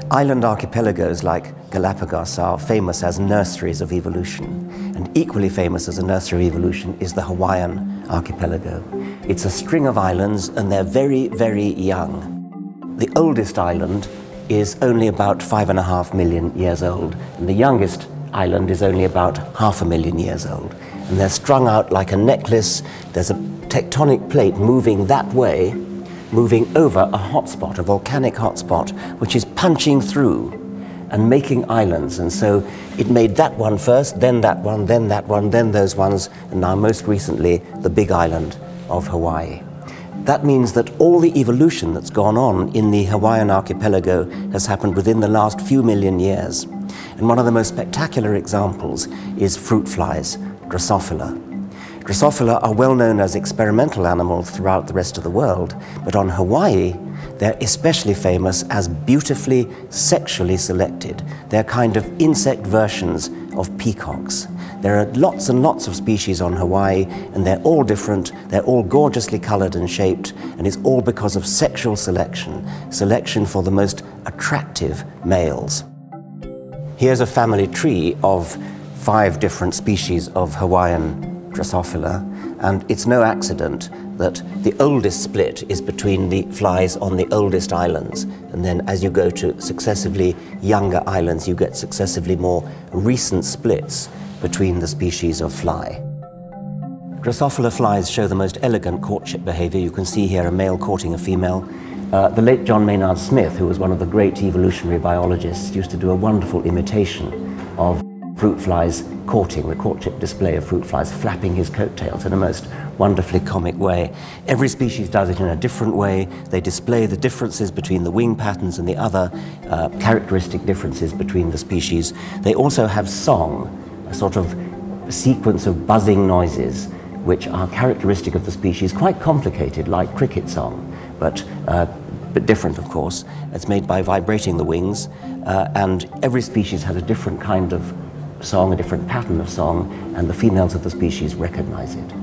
Island archipelagos like Galapagos are famous as nurseries of evolution, and equally famous as a nursery of evolution is the Hawaiian archipelago. It's a string of islands, and they're very, very young. The oldest island is only about 5.5 million years old, and the youngest island is only about 500,000 years old. And they're strung out like a necklace. There's a tectonic plate moving that way, moving over a hotspot, a volcanic hotspot, which is punching through and making islands. And so it made that one first, then that one, then that one, then those ones, and now most recently the big island of Hawaii. That means that all the evolution that's gone on in the Hawaiian archipelago has happened within the last few million years. And one of the most spectacular examples is fruit flies, Drosophila. Drosophila are well known as experimental animals throughout the rest of the world, but on Hawaii, they're especially famous as beautifully sexually selected. They're kind of insect versions of peacocks. There are lots and lots of species on Hawaii, and they're all different, they're all gorgeously colored and shaped, and it's all because of sexual selection, selection for the most attractive males. Here's a family tree of 5 different species of Hawaiian Drosophila, and it's no accident that the oldest split is between the flies on the oldest islands, and then as you go to successively younger islands, you get successively more recent splits between the species of fly. Drosophila flies show the most elegant courtship behavior. You can see here a male courting a female. The late John Maynard Smith, who was one of the great evolutionary biologists, used to do a wonderful imitation of fruit flies courting, the courtship display of fruit flies, flapping his coattails in a most wonderfully comic way. Every species does it in a different way. They display the differences between the wing patterns and the other characteristic differences between the species. They also have song, a sort of sequence of buzzing noises which are characteristic of the species, quite complicated, like cricket song, but different, of course. It's made by vibrating the wings, and every species has a different kind of song, a different pattern of song, and the females of the species recognize it.